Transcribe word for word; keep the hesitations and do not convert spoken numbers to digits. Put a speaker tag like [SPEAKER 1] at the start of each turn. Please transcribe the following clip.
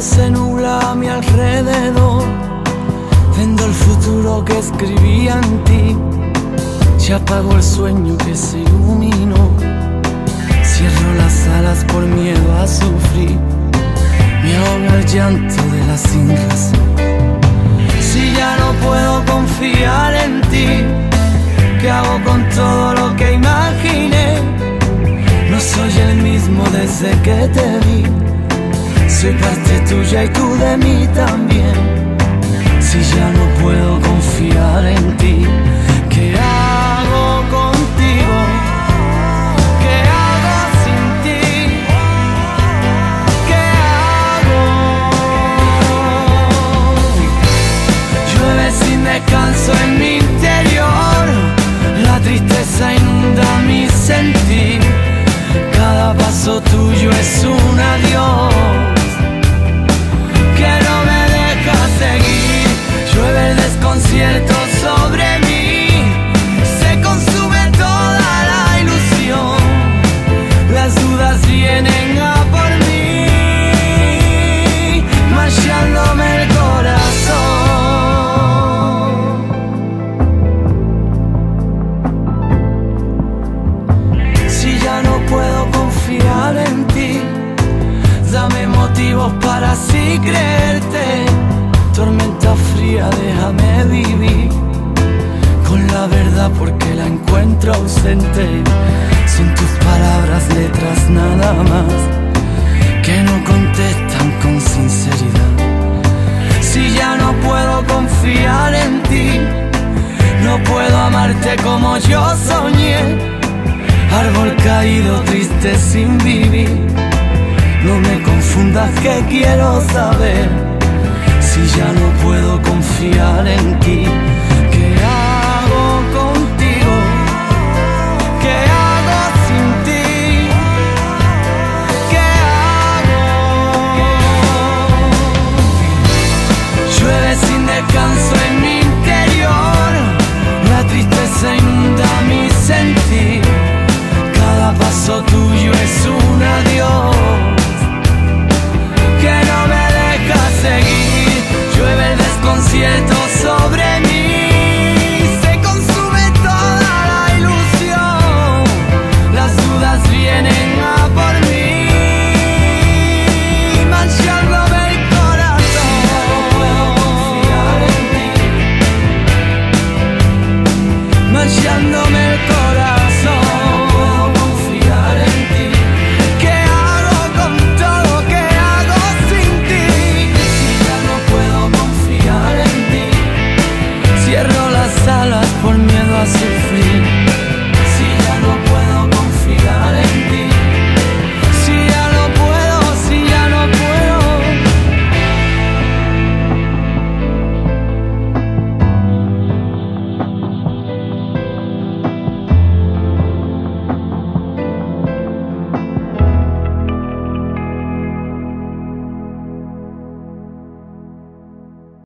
[SPEAKER 1] todo se nubla a mi alrededor. Vendo el futuro que escribía en ti. Se apagó el sueño que se iluminó. Cierro las alas por miedo a sufrir. Me ahoga el llanto de la sin razón. Si ya no puedo confiar en ti, ¿qué hago con todo lo que imaginé? No soy el mismo desde que te vi. Soy parte tuya y tú de mí también. Si ya no puedo confiar en ti, ¿qué hago contigo? ¿Qué hago sin ti? ¿Qué hago? Llueve sin descanso en mi interior. La tristeza inunda mi sentir. Cada paso tuyo es un adiós que no me deja seguir. Llueve el desconcierto sobre mí. Se consume toda la ilusión. Las dudas vienen a por mí, manchándome el corazón. Si ya no puedo confiar en ti, dame motivos para así creerte. Tormenta fría, déjame vivir con la verdad porque la encuentro ausente. Son tus palabras, letras, nada más, que no contestan con sinceridad. Si ya no puedo confiar en ti, no puedo amarte como yo soñé. Árbol caído, triste sin vivir. No me confundas que quiero saber. Si ya no puedo confiar en ti, ¿qué hago contigo? ¿Qué hago sin ti? ¿Qué hago? Llueve sin descanso en mi interior. La tristeza inunda mi sentir. Cada paso tuyo es un adiós que no me deja seguir. Llueve el desconcierto sobre mí. Se consume toda la ilusión. Las dudas vienen a por mí, manchándome el corazón. No puedo confiar en ti, manchándome el corazón. Alas por miedo a su